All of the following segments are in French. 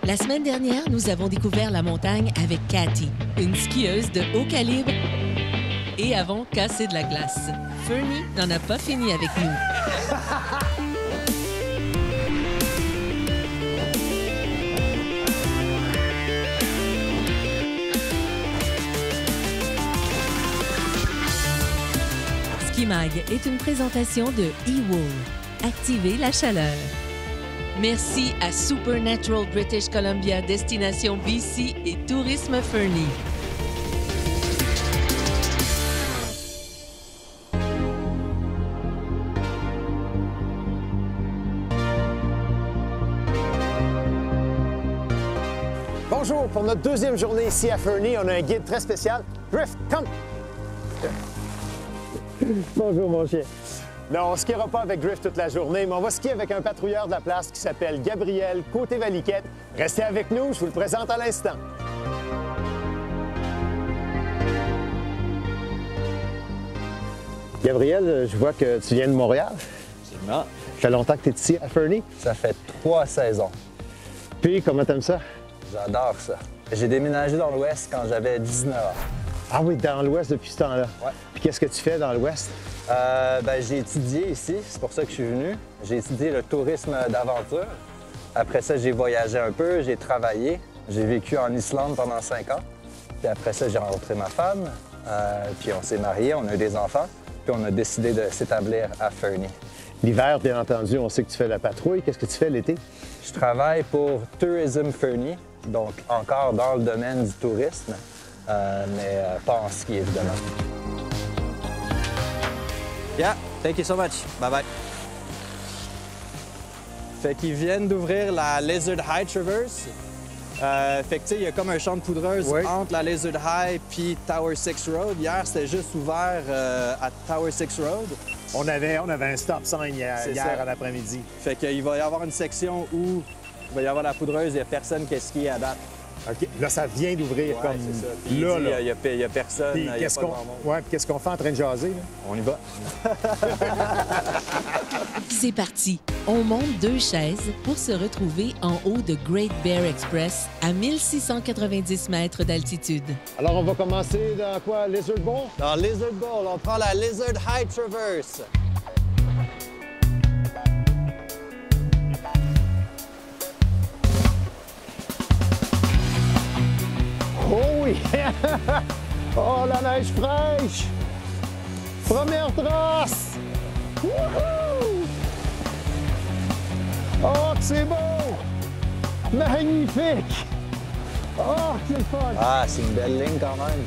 La semaine dernière, nous avons découvert la montagne avec Cathy, une skieuse de haut calibre, et avons cassé de la glace. Fernie n'en a pas fini avec nous. Ski Mag est une présentation de eWool. Activez la chaleur. Merci à Supernatural British Columbia, Destination BC et Tourisme Fernie. Bonjour, pour notre deuxième journée ici à Fernie, on a un guide très spécial. Drift, come! Bonjour mon chien. Non, on ne skiera pas avec Drift toute la journée, mais on va skier avec un patrouilleur de la place qui s'appelle Gabriel Côté-Valiquette. Restez avec nous, je vous le présente à l'instant. Gabriel, je vois que tu viens de Montréal. Absolument. Ça fait longtemps que tu es ici à Fernie. Ça fait 3 saisons. Puis, comment t'aimes ça? J'adore ça. J'ai déménagé dans l'Ouest quand j'avais 19 ans. Ah oui, dans l'Ouest depuis ce temps-là. Ouais. Puis qu'est-ce que tu fais dans l'Ouest? J'ai étudié ici, c'est pour ça que je suis venu. J'ai étudié le tourisme d'aventure. Après ça, j'ai voyagé un peu, j'ai travaillé. J'ai vécu en Islande pendant 5 ans. Puis après ça, j'ai rencontré ma femme. Puis on s'est mariés, on a eu des enfants. Puis on a décidé de s'établir à Fernie. L'hiver, bien entendu, on sait que tu fais la patrouille. Qu'est-ce que tu fais l'été? Je travaille pour Tourism Fernie, donc encore dans le domaine du tourisme, mais pas en ski, évidemment. Yeah, thank you so much. Bye-bye. Fait qu'ils viennent d'ouvrir la Lizard High Traverse. Fait que, tu sais, il y a comme un champ de poudreuse entre la Lizard High puis Tower 6 Road. Hier, c'était juste ouvert à Tower 6 Road. On avait un stop sign hier en après-midi. Fait qu'il va y avoir une section où il va y avoir la poudreuse, il n'y a personne qui a skié à date. OK. Là, ça vient d'ouvrir Ouais, comme c'est ça. là. Il n'y a personne, Puis il n'y a qu'est-ce pas de grand monde. puis qu'est-ce qu'on fait en train de jaser, là? On y va. C'est parti. On monte 2 chaises pour se retrouver en haut de Great Bear Express à 1690 mètres d'altitude. Alors, on va commencer dans quoi? Lizard Bowl? Dans Lizard Bowl, on prend la Lizard High Traverse. Oh oui! Oh, la neige fraîche! Première trace! Wouhou! Oh, que c'est beau! Magnifique! Oh, que c'est le fun! Ah, c'est une belle ligne quand même.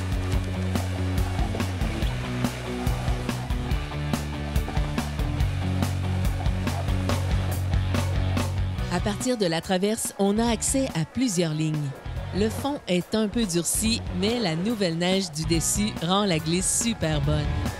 À partir de la traverse, on a accès à plusieurs lignes. Le fond est un peu durci, mais la nouvelle neige du dessus rend la glisse super bonne.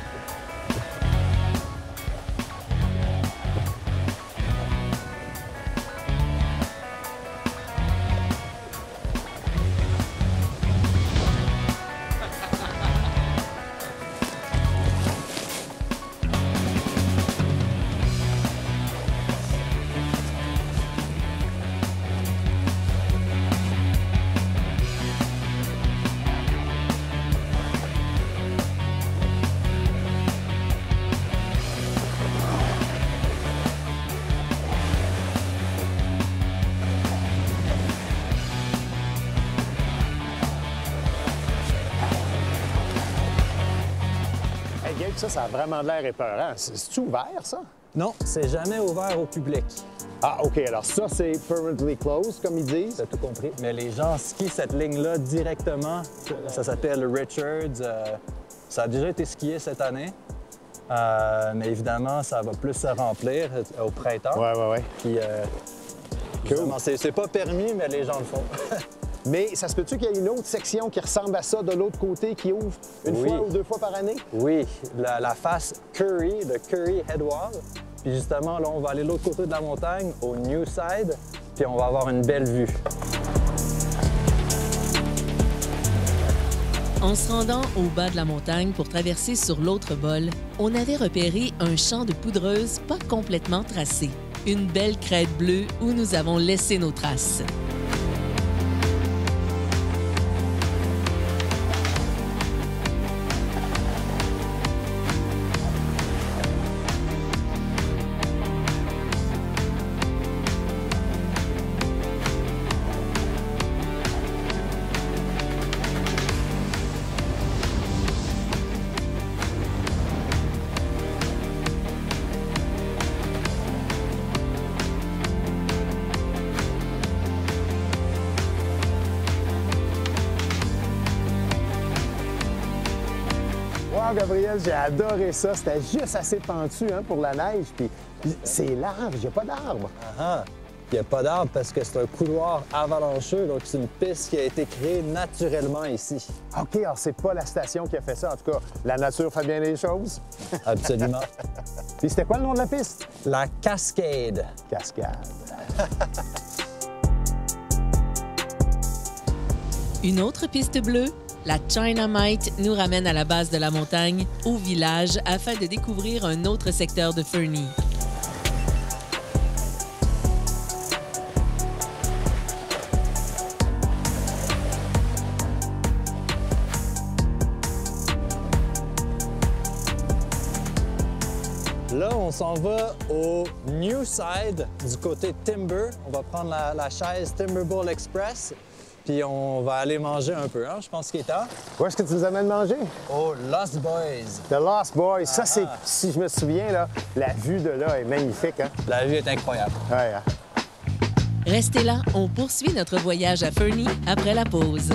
Hey, Gabe, ça a vraiment de l'air épeurant. C'est-tu ouvert, ça? Non, c'est jamais ouvert au public. Ah, OK. Alors ça, c'est permanently closed, comme ils disent. T'as tout compris. Mais les gens skient cette ligne-là directement. Ça s'appelle Richards. Ça a déjà été skié cette année. Mais évidemment, ça va plus se remplir au printemps. Ouais. Puis, évidemment, c'est pas permis, mais les gens le font. Mais ça se peut-tu qu'il y ait une autre section qui ressemble à ça de l'autre côté, qui ouvre une fois ou 2 fois par année? Oui, la face Curry, de Curry Headwall. Puis justement, là, on va aller de l'autre côté de la montagne, au New Side, puis on va avoir une belle vue. En se rendant au bas de la montagne pour traverser sur l'autre bol, on avait repéré un champ de poudreuse pas complètement tracé. Une belle crête bleue où nous avons laissé nos traces. Wow, Gabriel, j'ai adoré ça. C'était juste assez pentu hein, pour la neige. Puis c'est large, il n'y a pas d'arbre. Ah, il n'y a pas d'arbre parce que c'est un couloir avalancheux, donc c'est une piste qui a été créée naturellement ici. OK, alors c'est pas la station qui a fait ça. En tout cas, la nature fait bien les choses. Absolument. Puis c'était quoi le nom de la piste? La Cascade. Cascade. Une autre piste bleue, la Chinamite, nous ramène à la base de la montagne, au village, afin de découvrir un autre secteur de Fernie. Là, on s'en va au New Side, du côté Timber. On va prendre la chaise Timber Bowl Express, puis on va aller manger un peu, hein? Je pense qu'il est temps. Où est-ce que tu nous amènes manger? Au Lost Boys. The Lost Boys. Ça, c'est, si je me souviens, là, la vue de là est magnifique. Hein? La vue est incroyable. Ouais, hein? Restez là, on poursuit notre voyage à Fernie après la pause.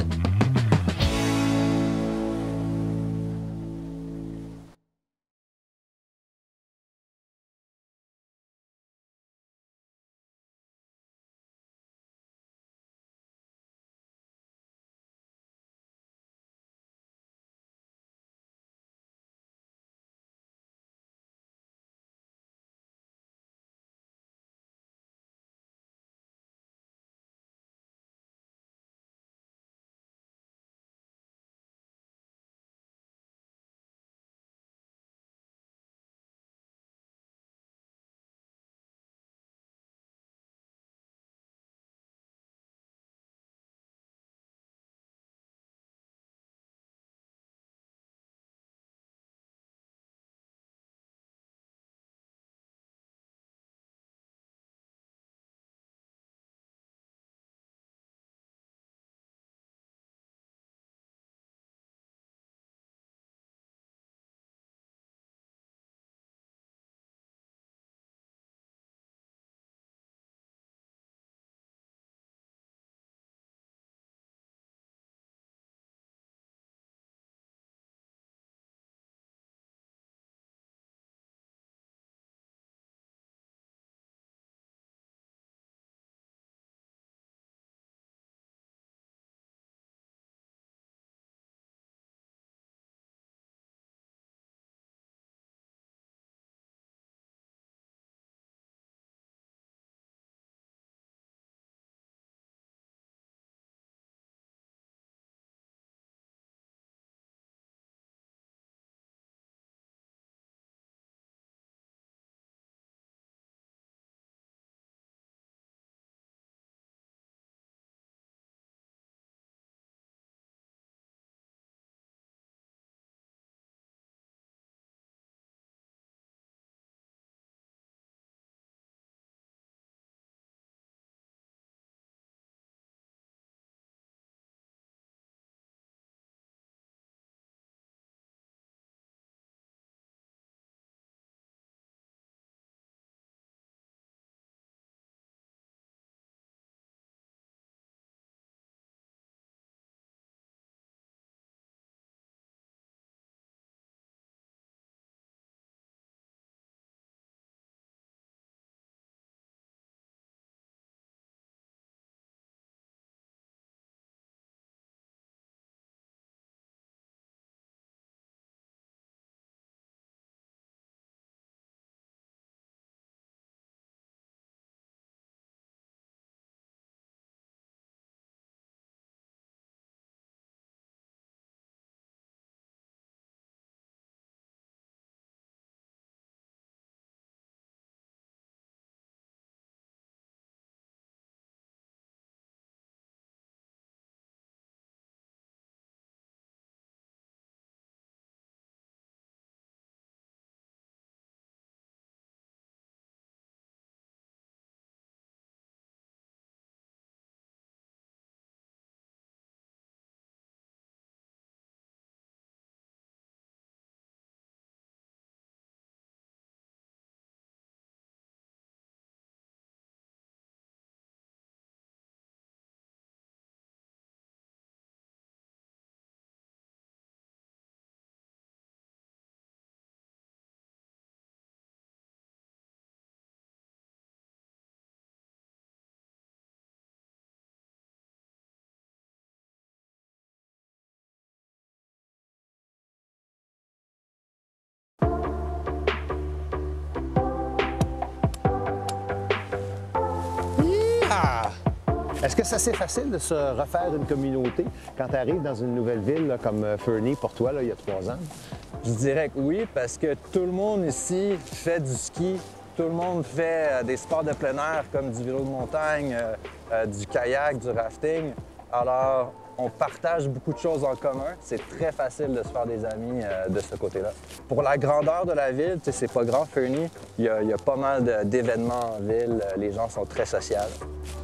Est-ce que ça c'est facile de se refaire une communauté quand tu arrives dans une nouvelle ville là, comme Fernie pour toi là, il y a 3 ans? Je dirais que oui, parce que tout le monde ici fait du ski. Tout le monde fait des sports de plein air comme du vélo de montagne, du kayak, du rafting. Alors, on partage beaucoup de choses en commun. C'est très facile de se faire des amis de ce côté-là. Pour la grandeur de la ville, c'est pas grand, Fernie. Il y a pas mal d'événements en ville. Les gens sont très sociables.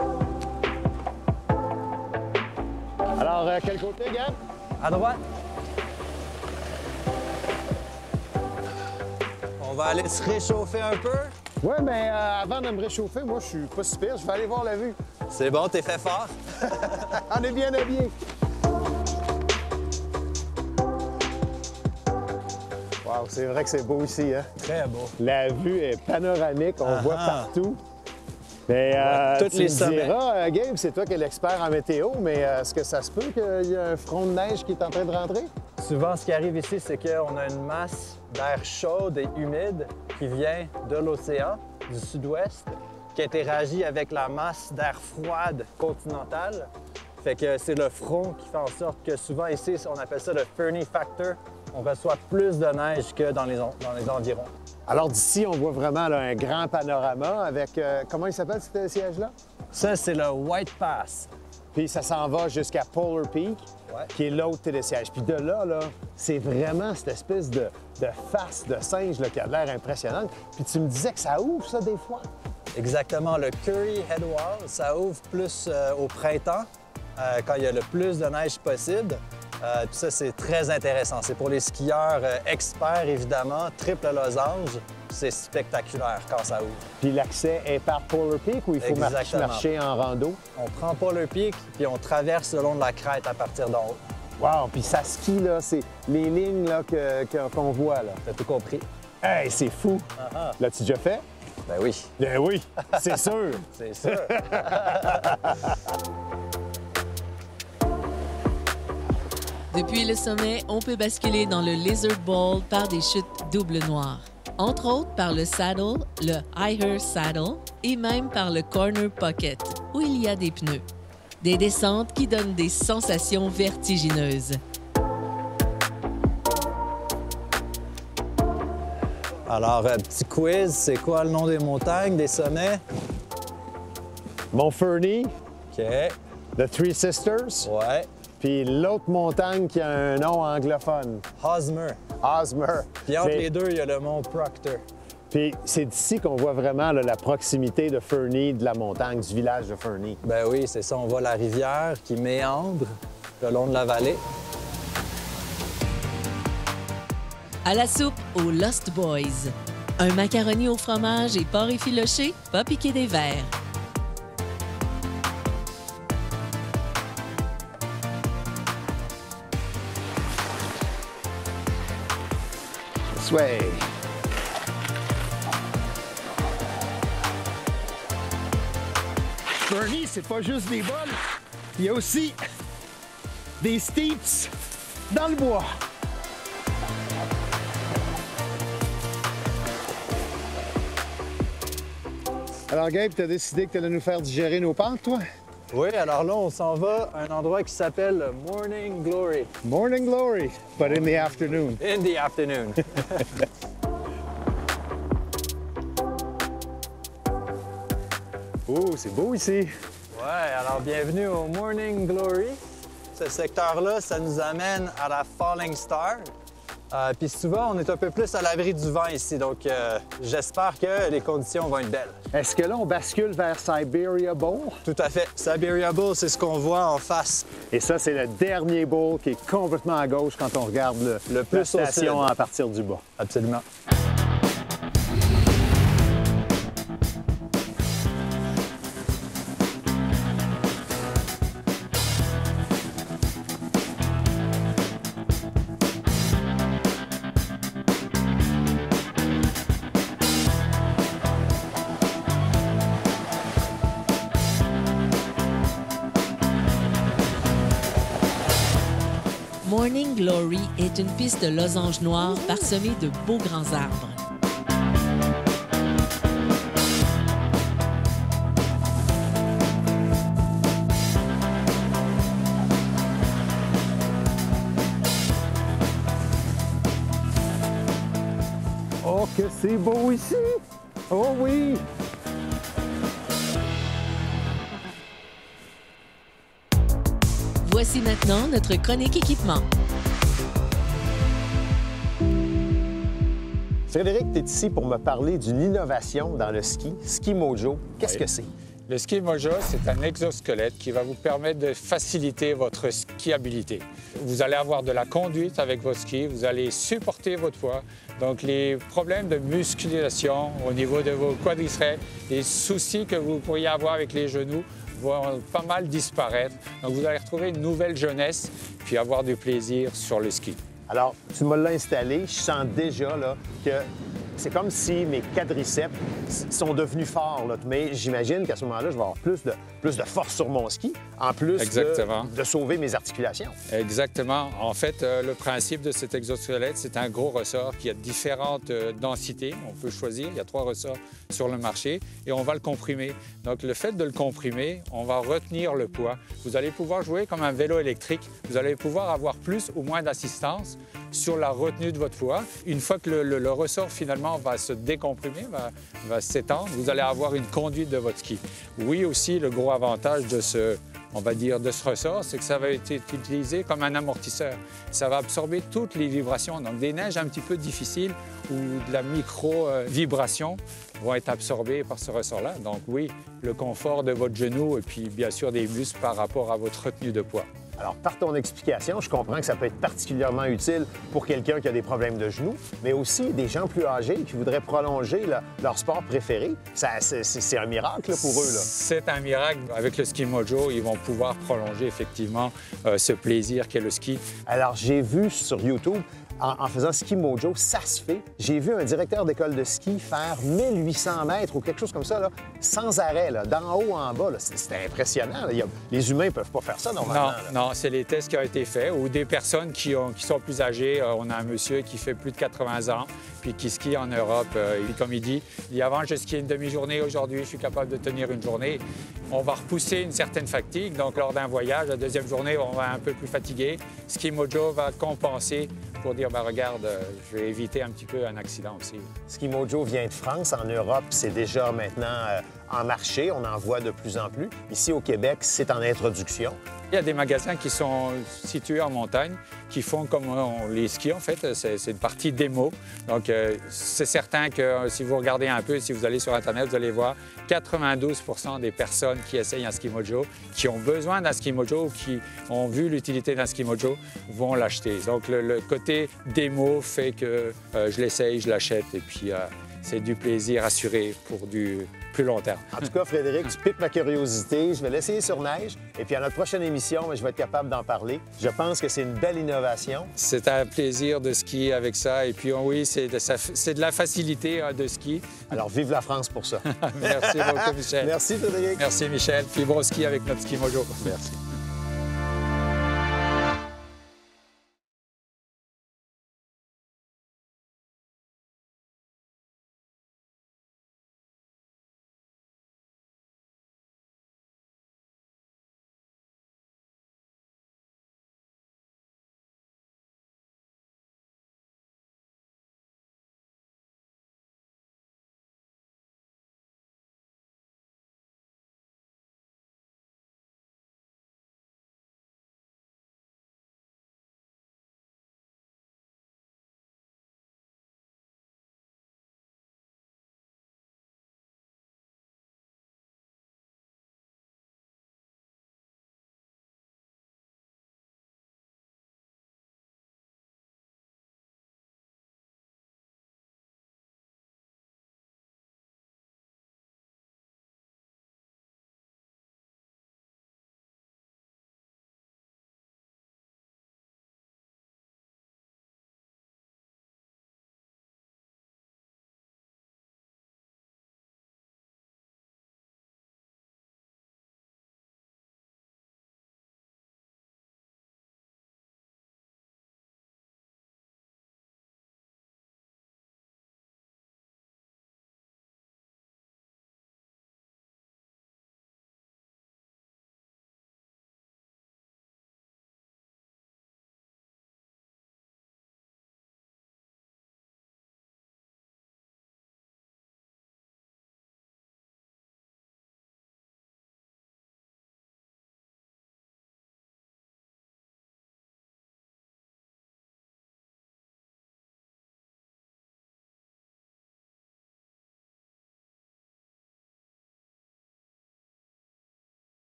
Alors, quel côté, Gab? À droite. On va aller se réchauffer un peu. Oui, mais avant de me réchauffer, moi, je suis pas si pire. Je vais aller voir la vue. C'est bon, t'es fait fort. On est bien habillés. Wow, c'est vrai que c'est beau ici, hein? Très beau. La vue est panoramique, on voit partout. Mais toutes tu les me sommets. diras, Gabe, c'est toi qui es l'expert en météo, mais est-ce que ça se peut qu'il y ait un front de neige qui est en train de rentrer? Souvent, ce qui arrive ici, c'est qu'on a une masse d'air chaude et humide qui vient de l'océan, du sud-ouest, qui interagit avec la masse d'air froide continentale. Fait que c'est le front qui fait en sorte que souvent ici, on appelle ça le Fernie Factor. On reçoit plus de neige que dans les environs. Alors d'ici, on voit vraiment là, un grand panorama avec, comment il s'appelle ce siège-là? Ça, c'est le White Pass. Puis ça s'en va jusqu'à Polar Peak, qui est l'autre télésiège. Puis de là, c'est vraiment cette espèce de face de singe là, qui a l'air impressionnante. Puis tu me disais que ça ouvre, ça, des fois? Exactement. Le Curry Headwall, ça ouvre plus au printemps, quand il y a le plus de neige possible. Puis ça, c'est très intéressant. C'est pour les skieurs experts, évidemment, triple losange. C'est spectaculaire quand ça ouvre. Puis l'accès est par Polar Peak ou il faut marcher en rando? On prend Polar Peak, puis on traverse le long de la crête à partir d'en haut. Wow! Puis ça skie, là, c'est les lignes là, qu'on voit, là. T'as tout compris? Hey, c'est fou! L'as-tu déjà fait? Ben oui. Ben oui, c'est sûr! C'est sûr! Depuis le sommet, on peut basculer dans le Lizard Bowl par des chutes double noires. Entre autres par le Saddle, le Higher Saddle et même par le Corner Pocket, où il y a des pneus. Des descentes qui donnent des sensations vertigineuses. Alors, petit quiz, c'est quoi le nom des montagnes, des sommets? Mont Fernie, OK. The Three Sisters, Ouais. puis l'autre montagne qui a un nom anglophone, Hosmer. Hosmer. Puis entre les deux, il y a le mont Proctor. Puis c'est d'ici qu'on voit vraiment là, la proximité de Fernie, de la montagne, du village de Fernie. Ben oui, c'est ça. On voit la rivière qui méandre le long de la vallée. À la soupe aux Lost Boys. Un macaroni au fromage et porc effiloché, pas piqué des verres. Sway. Fernie, c'est pas juste des bols, il y a aussi des steeps dans le bois. Alors Gabe, t'as décidé que t'allais nous faire digérer nos pentes, toi? Oui, alors là, on s'en va à un endroit qui s'appelle Morning Glory. Morning glory, but in the afternoon. In the afternoon. Oh, c'est beau ici. Ouais, alors bienvenue au Morning Glory. Ce secteur-là, ça nous amène à la Falling Star. Puis souvent, on est un peu plus à l'abri du vent ici, donc j'espère que les conditions vont être belles. Est-ce que là, on bascule vers Siberia Bowl? Tout à fait. Siberia Bowl, c'est ce qu'on voit en face. Et ça, c'est le dernier bowl qui est complètement à gauche quand on regarde Le plus la au sud. station à partir du bas. Absolument. Morning Glory est une piste de losange noire parsemée de beaux grands arbres. que c'est beau ici! Oh oui! Voici maintenant notre chronique équipement. Frédéric, tu es ici pour me parler d'une innovation dans le ski, Ski Mojo. Qu'est-ce que c'est? Le Ski Mojo, c'est un exosquelette qui va vous permettre de faciliter votre skiabilité. Vous allez avoir de la conduite avec votre ski, vous allez supporter votre poids. Donc, les problèmes de musculation au niveau de vos quadriceps, les soucis que vous pourriez avoir avec les genoux vont pas mal disparaître. Donc, vous allez retrouver une nouvelle jeunesse puis avoir du plaisir sur le ski. Alors, tu me l'as installé, je sens déjà là, que c'est comme si mes quadriceps sont devenus forts, là. Mais j'imagine qu'à ce moment-là, je vais avoir plus de force sur mon ski, en plus de sauver mes articulations. Exactement. En fait, le principe de cet exosquelette, c'est un gros ressort qui a différentes densités. On peut choisir, il y a 3 ressorts sur le marché et on va le comprimer. Donc, le fait de le comprimer, on va retenir le poids. Vous allez pouvoir jouer comme un vélo électrique. Vous allez pouvoir avoir plus ou moins d'assistance sur la retenue de votre poids. Une fois que le ressort, finalement, va se décomprimer, va s'étendre, vous allez avoir une conduite de votre ski. Oui, aussi, le gros avantage de ce ressort, c'est que ça va être utilisé comme un amortisseur. Ça va absorber toutes les vibrations. Donc, des neiges un petit peu difficiles ou de la micro-vibration vont être absorbées par ce ressort-là. Donc, oui, le confort de votre genou et puis, bien sûr, des muscles par rapport à votre retenue de poids. Alors, par ton explication, je comprends que ça peut être particulièrement utile pour quelqu'un qui a des problèmes de genoux, mais aussi des gens plus âgés qui voudraient prolonger leur sport préféré. C'est un miracle là, pour eux. C'est un miracle. Avec le Ski Mojo, ils vont pouvoir prolonger effectivement ce plaisir qu'est le ski. Alors, j'ai vu sur YouTube, en faisant Ski Mojo, ça se fait. J'ai vu un directeur d'école de ski faire 1800 mètres ou quelque chose comme ça, là, sans arrêt, d'en haut en bas. C'était impressionnant. Les humains ne peuvent pas faire ça normalement. Non, c'est les tests qui ont été faits ou des personnes qui sont plus âgées. On a un monsieur qui fait plus de 80 ans puis qui skie en Europe. Et comme il dit, avant, je skiais une demi-journée. Aujourd'hui, je suis capable de tenir une journée. On va repousser une certaine fatigue. Donc, lors d'un voyage, la deuxième journée, on va être un peu plus fatigué. Ski Mojo va compenser pour dire, regarde, je vais éviter un petit peu un accident aussi. Ski Mojo vient de France. En Europe, c'est déjà maintenant en marché. On en voit de plus en plus. Ici, au Québec, c'est en introduction. Il y a des magasins qui sont situés en montagne, qui font comme les skis, en fait. C'est une partie démo. Donc, c'est certain que si vous regardez un peu, si vous allez sur Internet, vous allez voir 92 % des personnes qui essayent un Ski Mojo, qui ont besoin d'un Ski Mojo ou qui ont vu l'utilité d'un Ski Mojo, vont l'acheter. Donc, le côté démo fait que je l'essaye, je l'achète et puis c'est du plaisir assuré pour du plus long terme. En tout cas, Frédéric, tu piques ma curiosité. Je vais l'essayer sur neige. Et puis à notre prochaine émission, je vais être capable d'en parler. Je pense que c'est une belle innovation. C'est un plaisir de skier avec ça. Et puis oui, c'est de la facilité de ski. Alors, vive la France pour ça. Merci beaucoup, Michel. Merci, Frédéric. Merci, Michel. Puis bon ski avec notre Ski Mojo. Merci.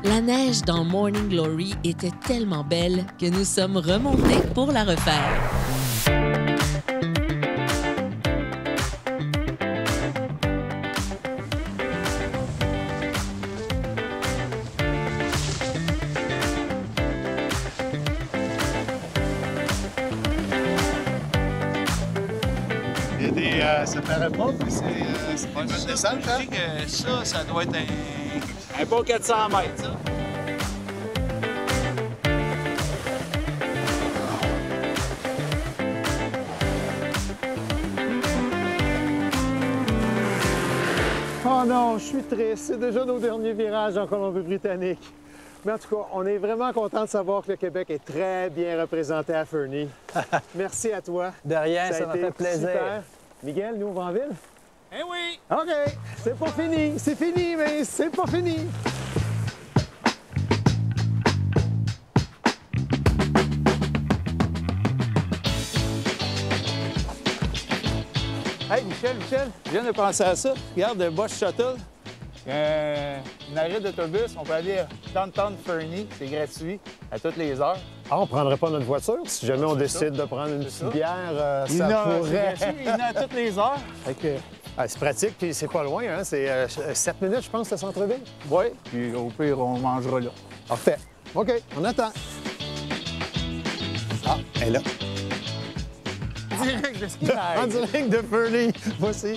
La neige dans Morning Glory était tellement belle que nous sommes remontés pour la refaire. Ça paraît pas, mais c'est pas une bonne descente, hein? Je dis que ça doit être Un bon 400 mètres, ça. Oh non, je suis triste. C'est déjà nos derniers virages en Colombie-Britannique. Mais en tout cas, on est vraiment content de savoir que le Québec est très bien représenté à Fernie. Merci à toi. De rien, ça m'a a été fait plaisir. super. Miguel, nous, on va en ville? Eh oui! OK, c'est pas fini. C'est fini, mais c'est pas fini. Hey, Michel, je viens de penser à ça. Regarde, le Bus Shuttle. Une arrêt d'autobus, on peut aller à Downtown Fernie, c'est gratuit à toutes les heures. Ah, on prendrait pas notre voiture si jamais on décide de prendre une petite bière, ça pourrait. Il y en a à toutes les heures. Fait que, c'est pratique, puis c'est pas loin, hein? C'est 7 minutes, je pense, le centre-ville. Oui, puis au pire, on mangera là. Parfait. OK, on attend. Ah, elle est là. Direct de ski. En direct de Fernie. Voici.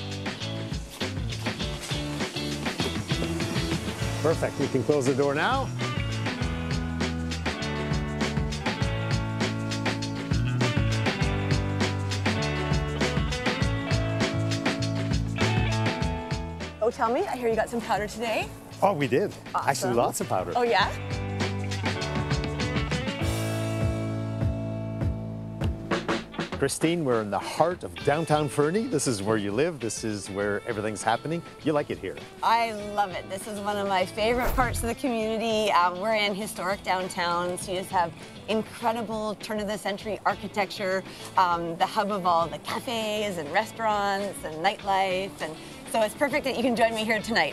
Perfect. You can close the door now. Oh, tell me, I hear you got some powder today. Oh, we did. Awesome. Actually, lots of powder. Oh, yeah? Christine, we're in the heart of downtown Fernie. This is where you live. This is where everything's happening. You like it here. I love it. This is one of my favorite parts of the community. We're in historic downtown, so you just have incredible turn-of-the-century architecture, the hub of all the cafes and restaurants and nightlife, and so it's perfect that you can join me here tonight.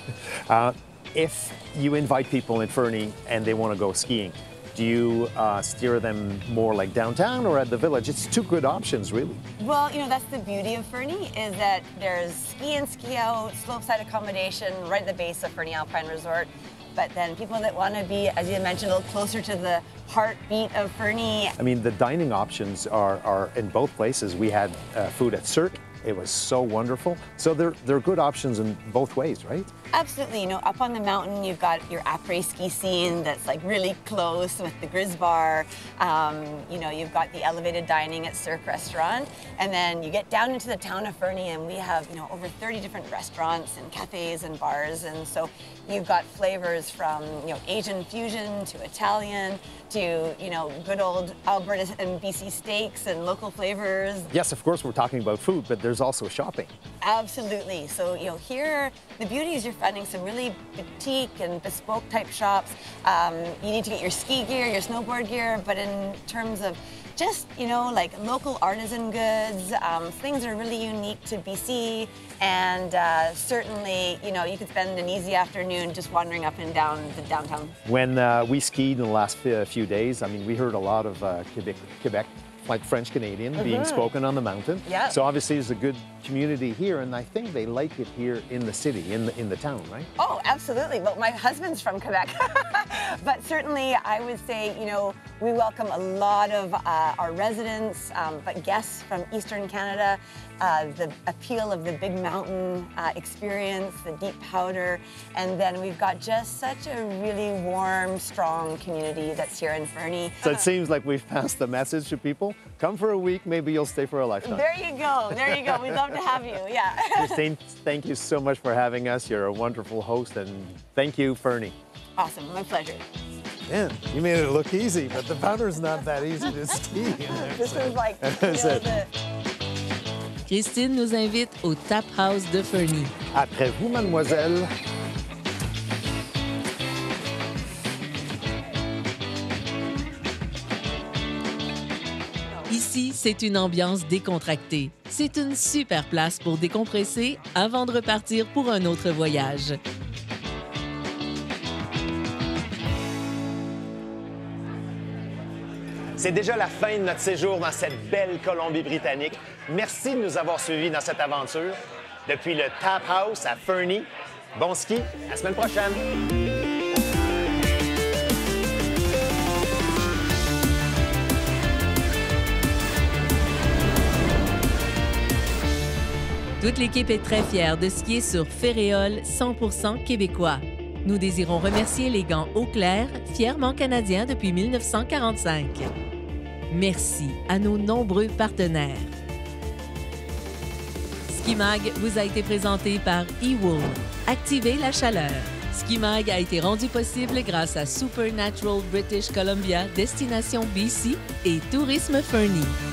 If you invite people in Fernie and they want to go skiing, do you steer them more like downtown or at the village? It's two good options, really. Well, you know, that's the beauty of Fernie, is that there's ski in, ski out, slopeside accommodation right at the base of Fernie Alpine Resort. But then people that want to be, as you mentioned, a little closer to the heartbeat of Fernie. I mean, the dining options are in both places. We had food at Cirque. It was so wonderful. So they're good options in both ways, right? Absolutely. You know, up on the mountain, you've got your après-ski scene that's like really close with the Grizz Bar. You know, you've got the elevated dining at Cirque Restaurant. And then you get down into the town of Fernie and we have, you know, over 30 different restaurants and cafes and bars. And so you've got flavors from, you know, Asian fusion to Italian to, you know, good old Alberta and BC steaks and local flavors. Yes, of course, we're talking about food, but there's also shopping. Absolutely. So, you know, here, the beauty is you're finding some really boutique and bespoke type shops. You need to get your ski gear, your snowboard gear, but in terms of just, you know, like local artisan goods, things that are really unique to BC, and certainly, you know, you could spend an easy afternoon just wandering up and down the downtown. When we skied in the last few days, I mean, we heard a lot of Quebec, like French-Canadian, being spoken on the mountain. Yeah. So obviously there's a good community here, and I think they like it here in the city, in the town, right? Oh, absolutely. Well, my husband's from Quebec. But certainly, I would say, you know, we welcome a lot of our residents, but guests from Eastern Canada, the appeal of the big mountain experience, the deep powder, and then we've got just such a really warm, strong community that's here in Fernie. So it seems like we've passed the message to people. Come for a week, maybe you'll stay for a lifetime. There you go. There you go. We'd love to have you. Yeah. Christine, thank you so much for having us. You're a wonderful host, and thank you, Fernie. Awesome. My pleasure. Man, you made it look easy, but the powder's not that easy to ski in there. This was like, you know, the... Christine nous invite au Tap House de Fernie. Après vous, mademoiselle. Ici, c'est une ambiance décontractée. C'est une super place pour décompresser avant de repartir pour un autre voyage. C'est déjà la fin de notre séjour dans cette belle Colombie-Britannique. Merci de nous avoir suivis dans cette aventure. Depuis le Tap House à Fernie, bon ski, à la semaine prochaine! Toute l'équipe est très fière de skier sur Ferréol 100% québécois. Nous désirons remercier les gants Eau Claire, fièrement canadiens depuis 1945. Merci à nos nombreux partenaires. Ski Mag vous a été présenté par eWool. Activez la chaleur. Ski Mag a été rendu possible grâce à Supernatural British Columbia, Destination BC et Tourisme Fernie.